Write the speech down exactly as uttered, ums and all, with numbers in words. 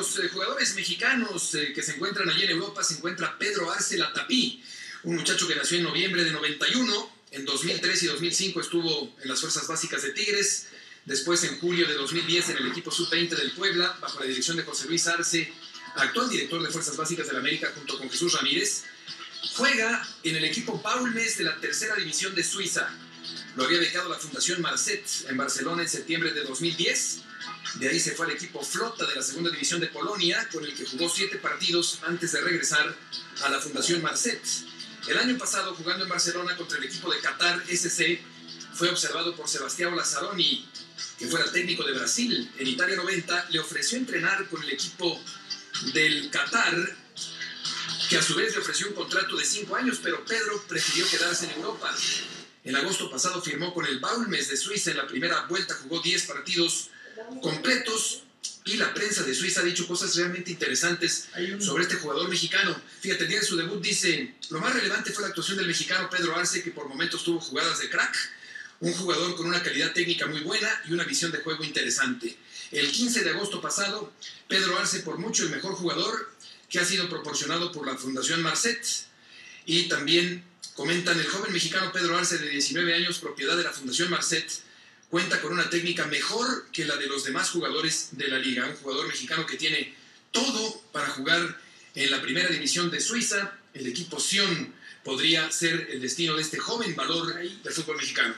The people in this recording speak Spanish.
los eh, jugadores mexicanos eh, que se encuentran allí en Europa, se encuentra Pedro Arce Latapí, un muchacho que nació en noviembre de noventa y uno, en dos mil tres y dos mil cinco estuvo en las fuerzas básicas de Tigres, después en julio de dos mil diez en el equipo sub veinte del Puebla, bajo la dirección de José Luis Arce, actual director de fuerzas básicas del América junto con Jesús Ramírez. Juega en el equipo Baulmes de la tercera división de Suiza. Lo había becado la Fundación Marcet en Barcelona en septiembre de dos mil diez. De ahí se fue al equipo Flota de la segunda división de Polonia, con el que jugó siete partidos antes de regresar a la Fundación Marcet. El año pasado, jugando en Barcelona contra el equipo de Qatar S C, fue observado por Sebastião Lazzaroni, que fuera técnico de Brasil. En Italia noventa le ofreció entrenar con el equipo del Qatar, que a su vez le ofreció un contrato de cinco años, pero Pedro prefirió quedarse en Europa. En agosto pasado firmó con el Baulmes de Suiza. En la primera vuelta jugó diez partidos completos y la prensa de Suiza ha dicho cosas realmente interesantes sobre este jugador mexicano. Fíjate, el día de su debut dice: lo más relevante fue la actuación del mexicano Pedro Arce, que por momentos tuvo jugadas de crack, un jugador con una calidad técnica muy buena y una visión de juego interesante. El quince de agosto pasado, Pedro Arce, por mucho el mejor jugador que ha sido proporcionado por la Fundación Marcet. Y también comentan: el joven mexicano Pedro Arce, de diecinueve años, propiedad de la Fundación Marcet, cuenta con una técnica mejor que la de los demás jugadores de la liga. Un jugador mexicano que tiene todo para jugar en la primera división de Suiza. El equipo Sion podría ser el destino de este joven valor del fútbol mexicano.